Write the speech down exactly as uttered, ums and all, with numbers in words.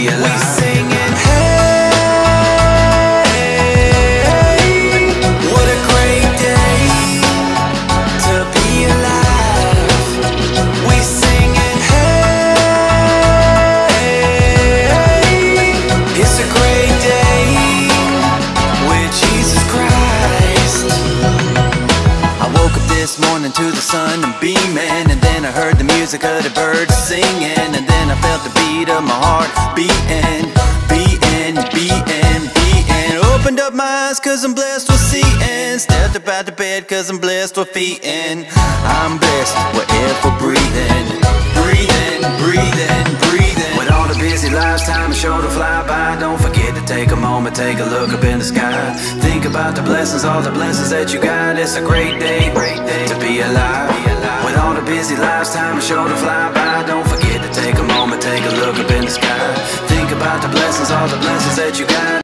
be alive. We singing, hey, what a great day to be alive. We singing, hey, it's a great day with Jesus Christ. I woke up this morning to the sun and beaming, and then I heard the music of the birds singing, and then I felt the beat of my heart beating, beating, beating, beating. Opened up my eyes cause I'm blessed with seeing, stepped up out the bed cause I'm blessed with feeling. I'm blessed with air for breathing, breathing, breathing, breathing. With all the busy lives, time is sure to fly by. Don't forget to take a moment, take a look up in the sky. Think about the blessings, all the blessings that you got. It's a great day, great day to be alive. With all the busy lives, time is sure to fly by. Don't forget to take a moment, take a look up in the sky. Think about the blessings, all the blessings that you got.